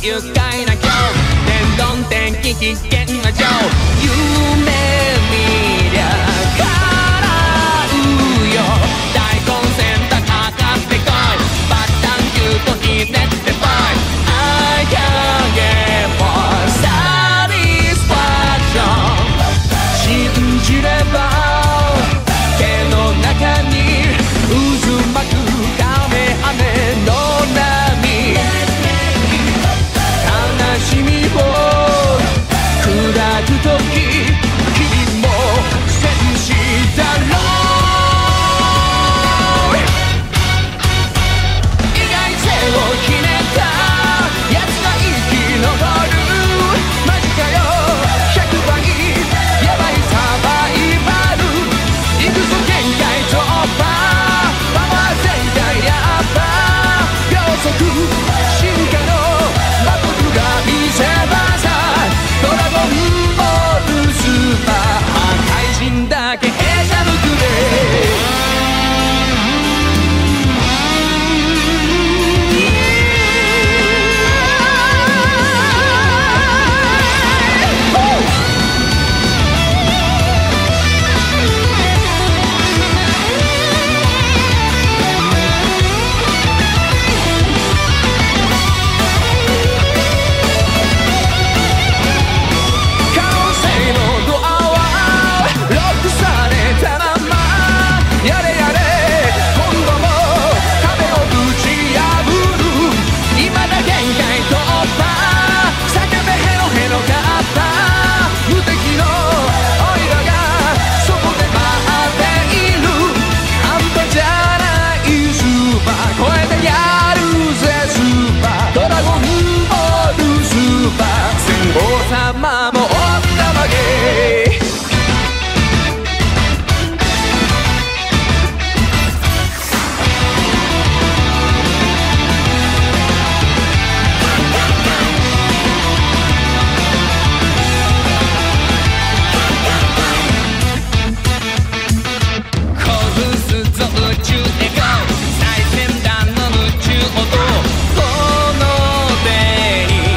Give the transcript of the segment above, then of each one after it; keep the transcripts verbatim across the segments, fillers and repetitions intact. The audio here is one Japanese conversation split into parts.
愉快な今日天丼天気危険な情夢見りゃ叶うよ大混戦だかかってこいバッタンキューとひねってぽい I can get more satisfaction 信じれば手の中に渦巻くカメハメの波悲しみを砕くとき君も戦士だろう意外性をひねったやつが生き残るマジかよひゃくばいやばいサバイバル行くぞ限界突破パワー全開やっぱ秒速進化のバトルが見せ場さドラゴンボールスーパー破壊神だけへしゃぶくれ王様もおったまげ崩すぞ宇宙エゴ最先端の宇宙音この手に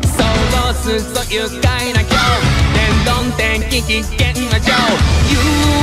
愉快な今日天丼天気危険な情